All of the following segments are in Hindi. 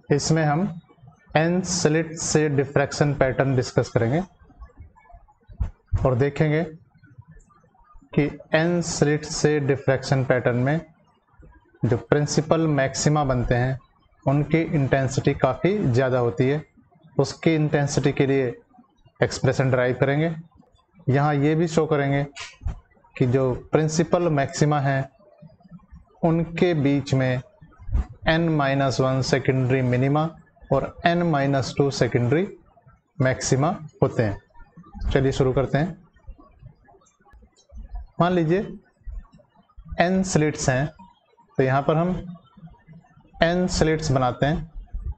इसमें हम n स्लिट से डिफ्रैक्शन पैटर्न डिस्कस करेंगे और देखेंगे कि n स्लिट से डिफ्रैक्शन पैटर्न में जो प्रिंसिपल मैक्सिमा बनते हैं उनकी इंटेंसिटी काफ़ी ज़्यादा होती है। उसकी इंटेंसिटी के लिए एक्सप्रेशन ड्राइव करेंगे। यहाँ ये भी शो करेंगे कि जो प्रिंसिपल मैक्सिमा हैं उनके बीच में n-1 सेकेंडरी मिनिमा और n-2 सेकेंडरी मैक्सिमा होते हैं। चलिए शुरू करते हैं। मान लीजिए n स्लिट्स हैं, तो यहाँ पर हम n स्लिट्स बनाते हैं।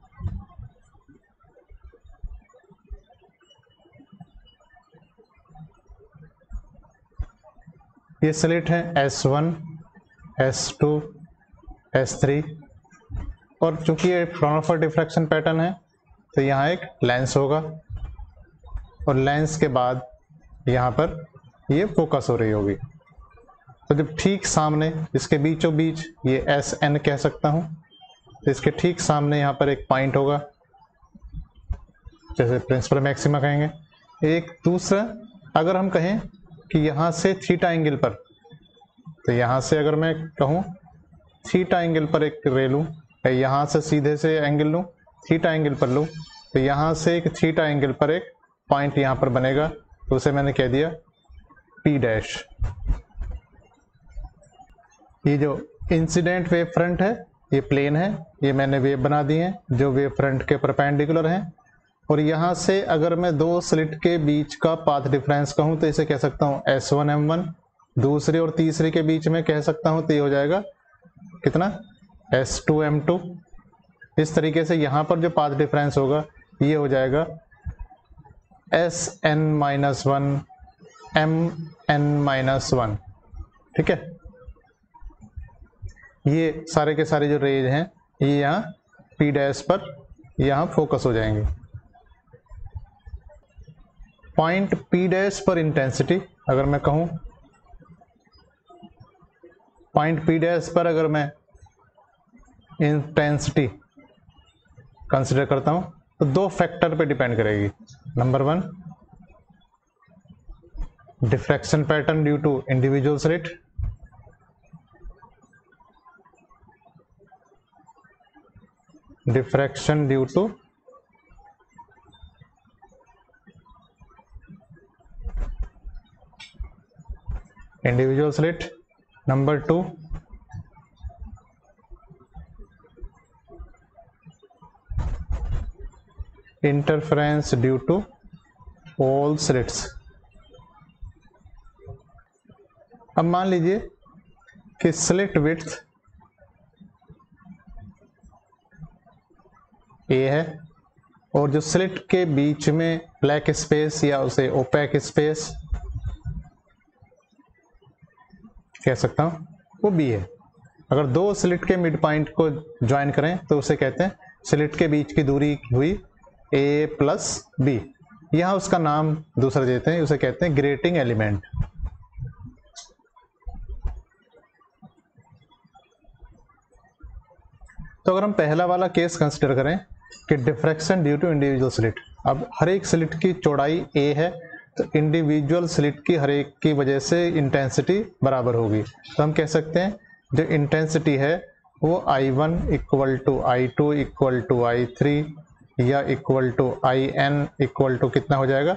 ये स्लिट है S1, S2, S3 और चूंकि ये फ्राउनहोफर डिफ्रैक्शन पैटर्न है तो यहाँ एक लेंस होगा और लेंस के बाद यहाँ पर ये फोकस हो रही होगी। तो जब ठीक सामने इसके बीचों बीच ये SN कह सकता हूँ, तो इसके ठीक सामने यहाँ पर एक पॉइंट होगा, जैसे प्रिंसिपल मैक्सिमा कहेंगे। एक दूसरा अगर हम कहें कि यहाँ से थीटा एंगल पर, तो यहाँ से अगर मैं कहूँ थीटा एंगल पर एक रे लूँ, यहाँ से सीधे से एंगल लूँ, थीटा एंगल पर लूँ, तो यहाँ से एक थीटा एंगल पर एक पॉइंट यहाँ पर बनेगा, तो उसे मैंने कह दिया P डैश। ये जो इंसिडेंट वेव फ्रंट है ये प्लेन है, ये मैंने वेव बना दी है जो वेव फ्रंट के परपेंडिकुलर हैं। और यहाँ से अगर मैं दो स्लिट के बीच का पाथ डिफरेंस कहूँ तो इसे कह सकता हूँ S1M1, दूसरे और तीसरे के बीच में कह सकता हूँ तो ये हो जाएगा कितना S2M2। इस तरीके से यहाँ पर जो पाथ डिफरेंस होगा ये हो जाएगा SN-1 MN-1। ठीक है, ये सारे के सारे जो रेज हैं ये यहाँ P डैश पर यहाँ फोकस हो जाएंगे। पॉइंट P डैश पर इंटेंसिटी अगर मैं कहूँ, पॉइंट P डैश पर अगर मैं इंटेंसिटी कंसिडर करता हूँ तो दो फैक्टर पे डिपेंड करेगी। Number 1 diffraction pattern due to individual slit, diffraction due to individual slit. Number 2 interference due to all slits. अब मान लीजिए कि स्लिट विड्थ A है और जो स्लिट के बीच में ब्लैक स्पेस या उसे ओपेक स्पेस कह सकता हूं वो B है। अगर दो स्लिट के मिड पॉइंट को ज्वाइन करें तो उसे कहते हैं स्लिट के बीच की दूरी हुई A प्लस B। यहाँ उसका नाम दूसरा देते हैं, उसे कहते हैं ग्रेटिंग एलिमेंट। तो अगर हम पहला वाला केस कंसिडर करें कि diffraction due to individual slit, अब हर एक स्लिट की चौड़ाई A है तो इंडिविजुअल स्लिट की हर एक की वजह से इंटेंसिटी बराबर होगी। तो हम कह सकते हैं जो इंटेंसिटी है वो I1 equal to I2 equal to I3 या equal to IN equal to कितना हो जाएगा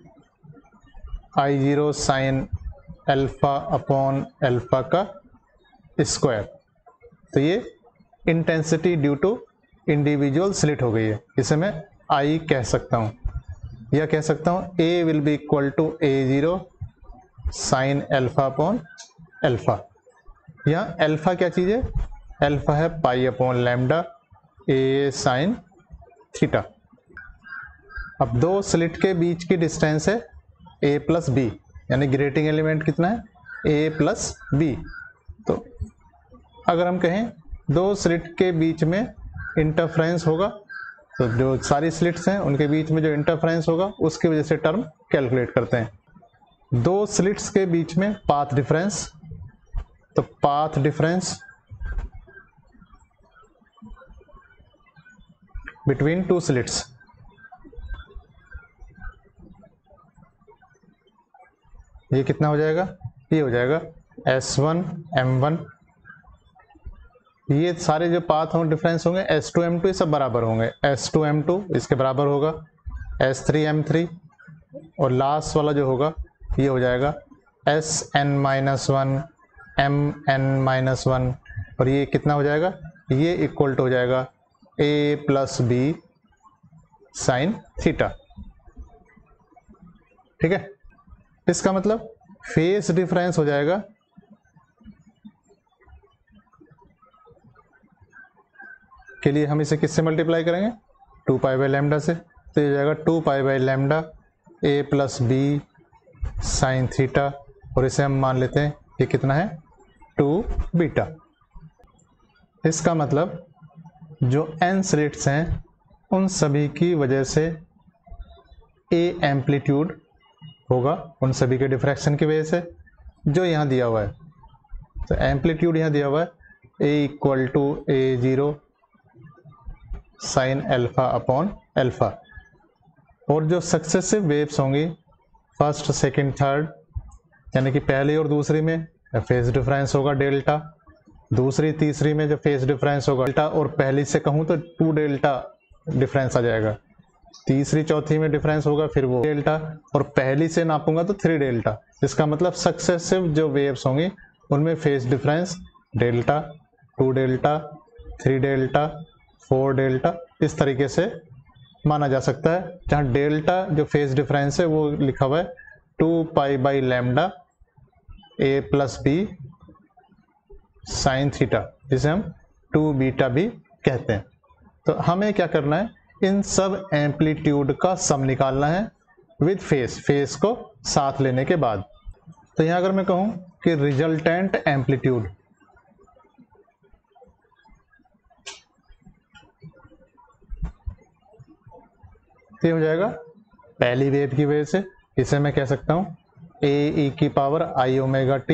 I0 sine alpha upon alpha का स्क्वायर। तो ये intensity due to individual slit हो गई है, इसे मैं I कह सकता हूँ या कह सकता हूँ A will be equal to A0 sine alpha upon alpha. यहाँ अल्फा क्या चीज़ है, अल्फा है pi upon lambda A sine theta. अब दो स्लिट के बीच की डिस्टेंस है A प्लस B, यानी ग्रेटिंग एलिमेंट कितना है A प्लस B। तो अगर हम कहें दो स्लिट के बीच में इंटरफ्रेंस होगा तो जो सारी स्लिट्स हैं उनके बीच में जो इंटरफ्रेंस होगा उसकी वजह से टर्म कैलकुलेट करते हैं। दो स्लिट्स के बीच में पाथ डिफरेंस, तो path difference between two slits. ये कितना हो जाएगा, ये हो जाएगा S1 M1। ये सारे जो पाथ होंगे डिफरेंस होंगे S2 M2 ये सब बराबर होंगे। S2 M2 इसके बराबर होगा, S3 M3 और लास्ट वाला जो होगा ये हो जाएगा Sn-1 Mn-1 और ये कितना हो जाएगा, ये इक्वल टू हो जाएगा A plus B sine theta. ठीक है, इसका मतलब फेस डिफरेंस हो जाएगा के लिए हम इसे किससे मल्टीप्लाई करेंगे, 2 पाई बाई लैम्डा से। तो ये हो जाएगा 2 pi by lambda A plus B sine theta और इसे हम मान लेते हैं ये कितना है 2 बीटा। इसका मतलब जो n स्लिट्स हैं उन सभी की वजह से A एम्पलीट्यूड होगा, उन सभी के डिफ्रैक्शन की वजह से जो यहाँ दिया हुआ है। तो एम्पलीट्यूड यहाँ दिया हुआ है A equal to A0 sine alpha upon alpha. और जो सक्सेसिव वेव्स होंगी फर्स्ट सेकंड थर्ड, यानी कि पहली और दूसरी में फेज डिफरेंस होगा डेल्टा, दूसरी तीसरी में जो फेज डिफरेंस होगा डेल्टा, और पहली से कहूँ तो 2 डेल्टा डिफरेंस आ जाएगा, तीसरी चौथी में डिफरेंस होगा फिर वो डेल्टा, और पहली से नापूंगा तो 3 डेल्टा। इसका मतलब सक्सेसिव जो वेव्स होंगी उनमें phase difference delta, 2 delta, 3 delta, 4 delta इस तरीके से माना जा सकता है, जहाँ डेल्टा जो फेज डिफरेंस है वो लिखा हुआ है 2 pi by lambda A plus B sine theta, जिसे हम 2 बीटा भी कहते हैं। तो हमें क्या करना है, इन सब एम्पलीट्यूड का सम निकालना है विद फेस को साथ लेने के बाद। तो यहाँ अगर मैं कहूँ कि रिजल्टेंट एम्पलीट्यूड, ये हो जाएगा पहली वेव की वजह से, इसे मैं कह सकता हूँ A e की power I omega t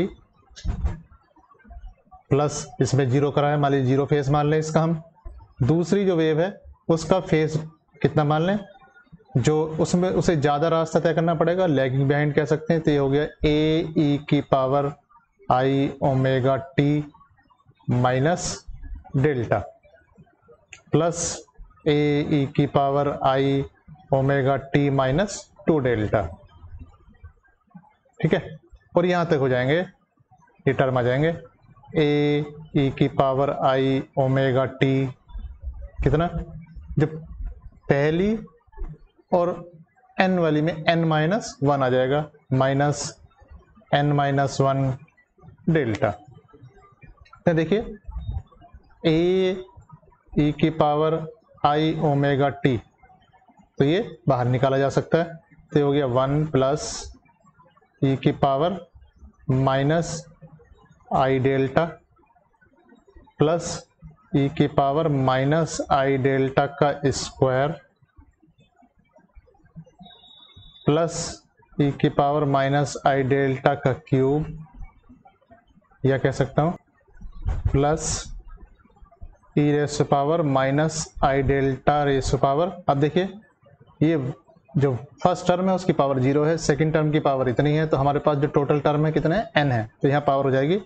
plus इसमें जीरो करा है, मान लीजिए जीरो फेस मान लें इसका हम। दूसरी जो वेव है उसका फेस कितना मान लें, जो उसमें उसे ज़्यादा रास्ता तय करना पड़ेगा, लैगिंग बिहाइंड कह सकते हैं। तो ये हो गया A e की power I omega t minus delta plus A e की power I omega t minus 2 delta. ठीक है, और यहाँ तक हो जाएंगे, ये टर्म आ जाएंगे A e की पावर I ओमेगा t कितना, जब पहली और n वाली में n-1 आ जाएगा माइनस n-1 डेल्टा। तो देखिए A e की पावर I ओमेगा t, तो ये बाहर निकाला जा सकता है। तो हो गया 1 प्लस e की power minus I delta plus e की पावर माइनस आई डेल्टा का स्क्वायर प्लस e की पावर माइनस आई डेल्टा का क्यूब, या कह सकता हूँ plus e raise power minus I delta raise power. अब देखिए ये जो फर्स्ट टर्म है उसकी पावर 0 है, सेकंड टर्म की पावर इतनी है, तो हमारे पास जो टोटल टर्म है कितने हैं, n है, तो यहाँ पावर हो जाएगी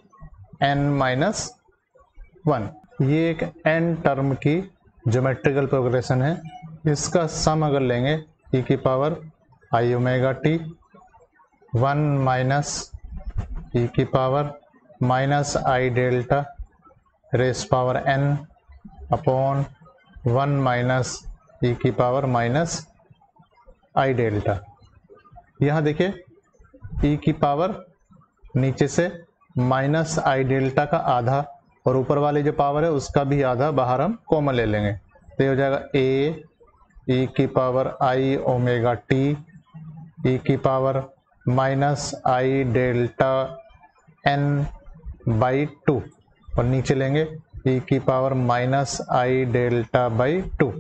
n-1। ये एक n टर्म की ज्योमेट्रिकल प्रोग्रेशन है। इसका सम अगर लेंगे e की power I omega t 1 minus e की power minus I delta raise power n upon 1 minus e की पावर माइनस आई डेल्टा। यहाँ देखिए e की पावर नीचे से माइनस आई डेल्टा का आधा और ऊपर वाली जो पावर है उसका भी आधा बाहर हम कॉमन ले लेंगे, तो ये हो जाएगा A e की power I omega t e की power minus I delta n by 2 और नीचे लेंगे e की power minus I delta by 2।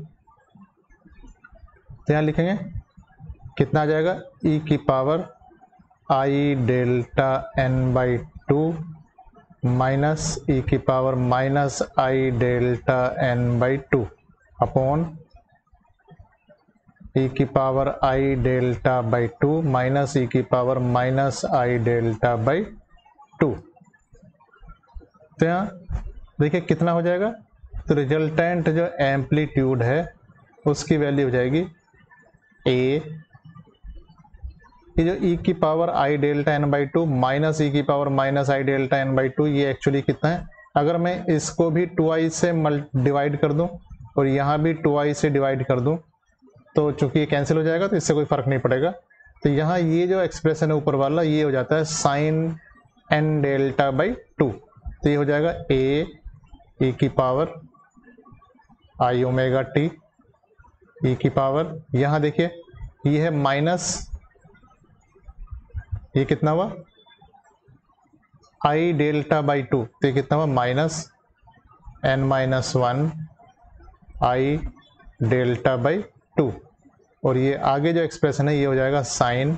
तो यहाँ लिखेंगे कितना आ जाएगा, e की power I delta n by 2 minus e की power minus I delta n by 2 upon e की power I delta by 2 minus e की power minus I delta by 2। तो यहाँ देखिए कितना हो जाएगा, तो रिजल्टेंट जो एम्पलीट्यूड है उसकी वैल्यू हो जाएगी ए, ये जो ई की power I delta n by 2 minus e की power minus I delta n by 2, ये एक्चुअली कितना है, अगर मैं इसको भी 2i से डिवाइड कर दूं और यहाँ भी 2i से डिवाइड कर दूं तो चूंकि ये कैंसिल हो जाएगा तो इससे कोई फर्क नहीं पड़ेगा। तो यहाँ ये जो एक्सप्रेशन है ऊपर वाला ये हो जाता है साइन एन डेल्टा बाई 2। तो ये हो जाएगा ए ई की power I omega t e की पावर, यहाँ देखिए ये है माइनस, ये कितना हुआ आई डेल्टा बाई 2, तो ये कितना हुआ minus n minus 1 I delta by 2, और ये आगे जो एक्सप्रेशन है ये हो जाएगा sine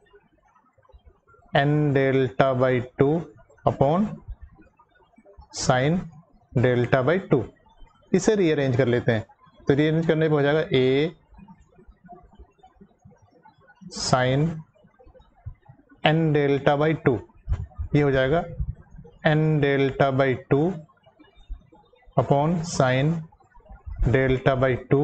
n delta by 2 upon sine delta by 2। इसे रीअरेंज कर लेते हैं, तो रीअरेंज करने पे हो जाएगा A sine n delta by 2, ये हो जाएगा n delta by 2 upon sine delta by 2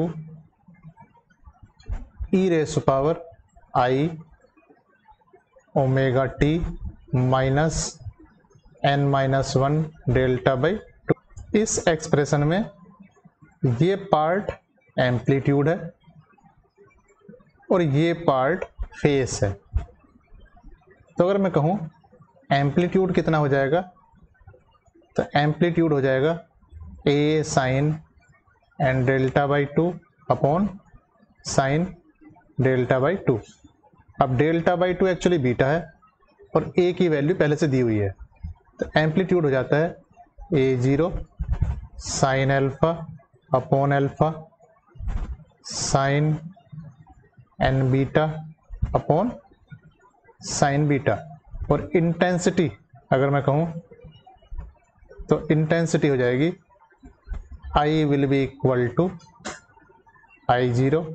e raise power I omega t minus n minus 1 delta by 2। इस एक्सप्रेशन में ये पार्ट एम्पलीट्यूड है और ये पार्ट फेस है। तो अगर मैं कहूँ एम्पलीट्यूड कितना हो जाएगा, तो एम्पलीट्यूड हो जाएगा A sine n delta by 2 upon sine delta by 2। अब डेल्टा बाई 2 एक्चुअली बीटा है और ए की वैल्यू पहले से दी हुई है, तो एम्पलीट्यूड हो जाता है A zero sine alpha upon alpha sine n beta upon sine beta. और इंटेंसिटी अगर मैं कहूँ तो इंटेंसिटी हो जाएगी I will be equal to I zero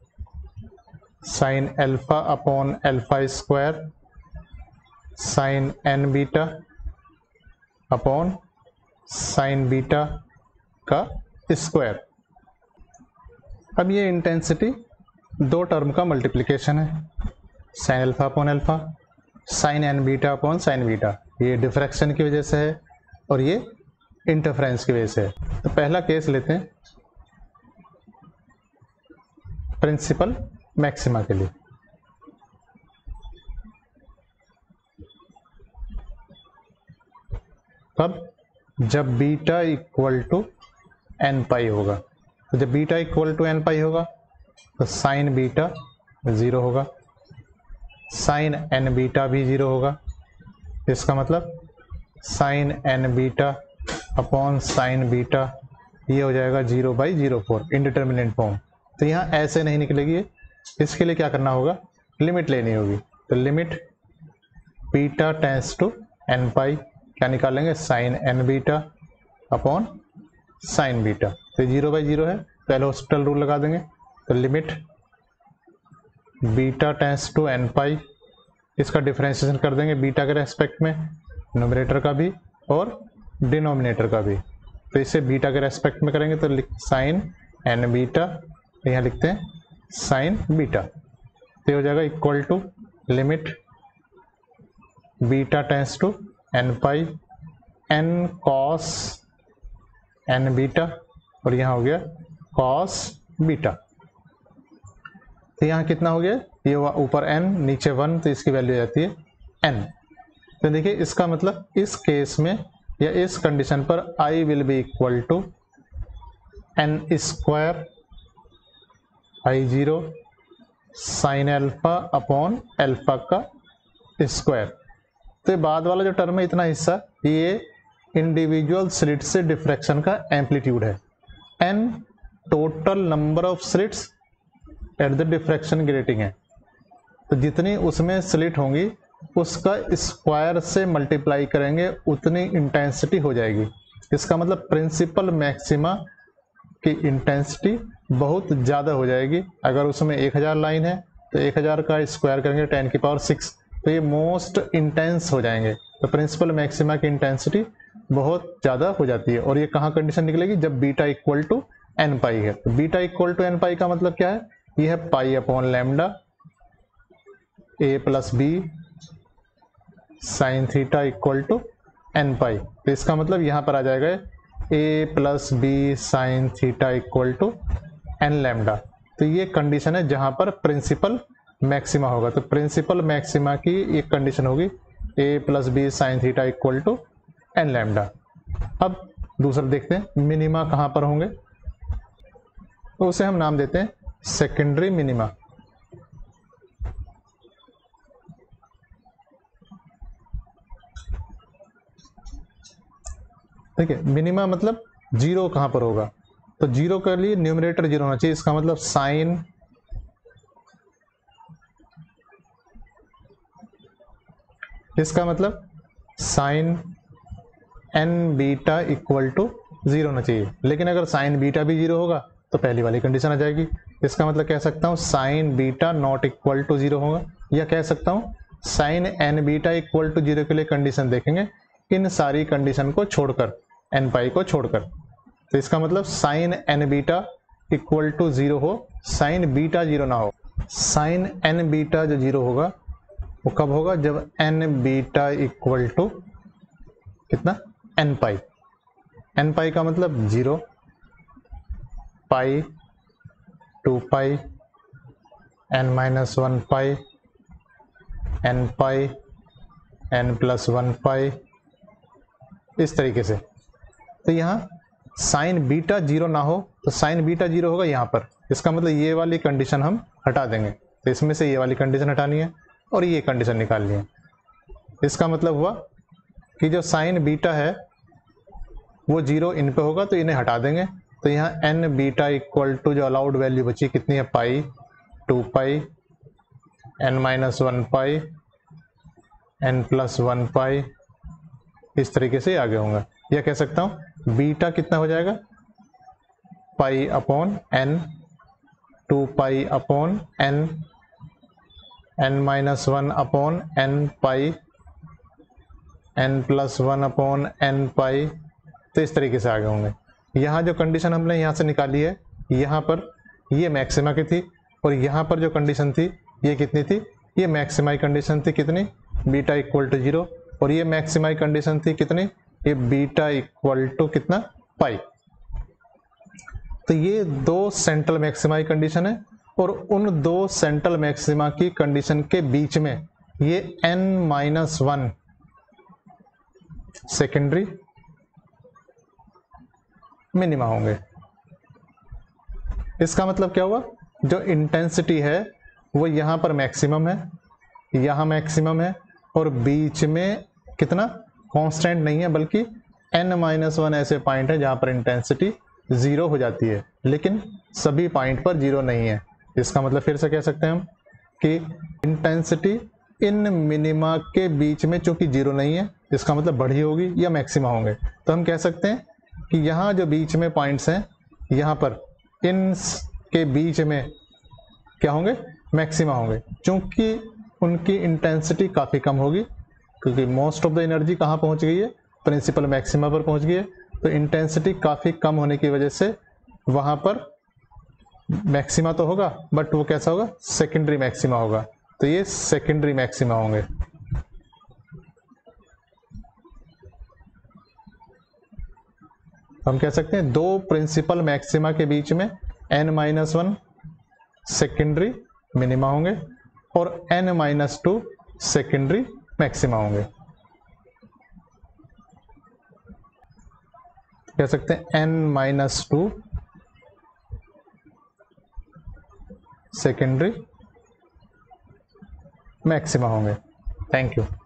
sine alpha upon alpha square sine n beta upon sine beta का स्क्वायर। अब ये इंटेंसिटी दो टर्म का मल्टीप्लिकेशन है, sine alpha upon alpha sine n beta upon sine beta. ये डिफ्रैक्शन की वजह से है और ये इंटरफेरेंस की वजह से है। तो पहला केस लेते हैं प्रिंसिपल मैक्सिमा के लिए। तब जब beta equal to n pi होगा, तो जब beta equal to n pi होगा तो साइन बीटा 0 होगा, साइन एन बीटा भी 0 होगा। इसका मतलब sine n beta upon sine beta ये हो जाएगा 0/04 इंडिटरमिनेट फॉर्म। तो यहाँ ऐसे नहीं निकलेगी, इसके लिए क्या करना होगा, लिमिट लेनी होगी। तो limit beta tends to n pi, क्या निकालेंगे sine n beta upon sine beta. तो 0/0 है तो एल हॉस्पिटल रूल लगा देंगे। तो limit beta tends to n pi, इसका डिफरेंशिएशन कर देंगे बीटा के रेस्पेक्ट में, न्यूमरेटर का भी और डिनोमिनेटर का भी। तो इसे बीटा के रेस्पेक्ट में करेंगे तो साइन एन बीटा, यहाँ लिखते हैं साइन बीटा। तो हो जाएगा equal to limit beta tends to n pi n cos n beta, और यहाँ हो गया कॉस बीटा। तो यहाँ कितना हो गया, ये हुआ ऊपर n नीचे 1, तो इसकी वैल्यू आ जाती है n। तो देखिए इसका मतलब इस केस में या इस कंडीशन पर i will be equal to n square I zero sine alpha upon alpha का स्क्वायर। तो बाद वाला जो टर्म है इतना हिस्सा ये इंडिविजुअल स्लिट से डिफ्रैक्शन का एम्पलीट्यूड है। n total number of slits at the diffraction grating है, तो जितनी उसमें स्लिट होंगी उसका स्क्वायर से मल्टीप्लाई करेंगे उतनी इंटेंसिटी हो जाएगी। इसका मतलब प्रिंसिपल मैक्सिमा की इंटेंसिटी बहुत ज़्यादा हो जाएगी। अगर उसमें 1000 लाइन है तो 1000 का स्क्वायर करेंगे 10⁶, तो ये मोस्ट इंटेंस हो जाएंगे। तो प्रिंसिपल मैक्सिमा की इंटेंसिटी बहुत ज़्यादा हो जाती है। और ये कहाँ कंडीशन निकलेगी, जब beta equal to n pi है। तो beta equal to n pi का मतलब क्या है, ये है pi upon lambda A plus B sine theta equal to n pi. तो इसका मतलब यहाँ पर आ जाएगा A plus B sine theta equal to n lambda. तो ये कंडीशन है जहाँ पर प्रिंसिपल मैक्सिमा होगा। तो प्रिंसिपल मैक्सिमा की एक कंडीशन होगी A plus B sine theta equal to n lambda. अब दूसरा देखते हैं मिनिमा कहाँ पर होंगे, तो उसे हम नाम देते हैं सेकेंडरी मिनिमा। ठीक है, मिनिमा मतलब जीरो कहाँ पर होगा, तो जीरो के लिए न्यूमरेटर जीरो होना चाहिए। इसका मतलब sine sine n beta equal to zero होना चाहिए। लेकिन अगर साइन बीटा भी जीरो होगा तो पहली वाली कंडीशन आ जाएगी। इसका मतलब कह सकता हूँ sine beta not equal to zero होगा, या कह सकता हूँ sine n beta equal to zero के लिए कंडीशन देखेंगे इन सारी कंडीशन को छोड़कर, एन पाई को छोड़कर। तो इसका मतलब sine n beta equal to zero हो, साइन बीटा जीरो ना हो। साइन एन बीटा जो जीरो होगा वो कब होगा, जब एन बीटा इक्वल टू कितना, एन पाई। एन पाई का मतलब जीरो, पाई, 2 पाई, n-1 पाई, n पाई, n+1 पाई, इस तरीके से। तो यहाँ साइन बीटा जीरो ना हो, तो साइन बीटा जीरो होगा यहाँ पर। इसका मतलब ये वाली कंडीशन हम हटा देंगे। तो इसमें से ये वाली कंडीशन हटानी है और ये कंडीशन निकालनी है। इसका मतलब हुआ कि जो साइन बीटा है वो जीरो इन पे होगा, तो इन्हें हटा देंगे। तो यहाँ एन बीटा इक्वल टू जो अलाउड वैल्यू बची कितनी है, पाई, 2 पाई, n-1 पाई, n+1 पाई, इस तरीके से आगे होंगे। या कह सकता हूँ बीटा कितना हो जाएगा, pi upon n, 2 pi upon n, n-1 upon n pi, n+1 upon n pi. तो इस तरीके से आगे होंगे। यहाँ जो कंडीशन हमने यहाँ से निकाली है, यहाँ पर ये मैक्सिमा की थी, और यहाँ पर जो कंडीशन थी ये कितनी थी, ये मैक्सिमाई कंडीशन थी कितनी, बीटा इक्वल टू जीरो। और ये मैक्सिमाई कंडीशन थी कितनी, ये बीटा इक्वल टू कितना, पाई। तो ये दो सेंट्रल मैक्सिमाई कंडीशन है, और उन दो सेंट्रल मैक्सिमा की कंडीशन के बीच में ये n-1 सेकेंडरी मिनिमा होंगे। इसका मतलब क्या हुआ, जो इंटेंसिटी है वो यहाँ पर मैक्सिमम है, यहाँ मैक्सिमम है, और बीच में कितना कांस्टेंट नहीं है, बल्कि n-1 ऐसे पॉइंट है जहाँ पर इंटेंसिटी जीरो हो जाती है, लेकिन सभी पॉइंट पर जीरो नहीं है। इसका मतलब फिर से कह सकते हैं हम कि इंटेंसिटी इन मिनिमा के बीच में चूंकि जीरो नहीं है, इसका मतलब बढ़ी होगी या मैक्सिमा होंगे। तो हम कह सकते हैं कि यहाँ जो बीच में पॉइंट्स हैं, यहाँ पर इन के बीच में क्या होंगे, मैक्सिमा होंगे, क्योंकि उनकी इंटेंसिटी काफ़ी कम होगी, क्योंकि मोस्ट ऑफ द एनर्जी कहाँ पहुँच गई है, प्रिंसिपल मैक्सिमा पर पहुँच गई है। तो इंटेंसिटी काफ़ी कम होने की वजह से वहाँ पर मैक्सिमा तो होगा, बट वो कैसा होगा, सेकेंडरी मैक्सिमा होगा। तो ये सेकेंडरी मैक्सिमा होंगे। हम कह सकते हैं दो प्रिंसिपल मैक्सिमा के बीच में n-1 सेकेंडरी मिनिमा होंगे और n-2 सेकेंडरी मैक्सिमा होंगे। कह सकते हैं n-2 सेकेंडरी मैक्सिमा होंगे। Thank you.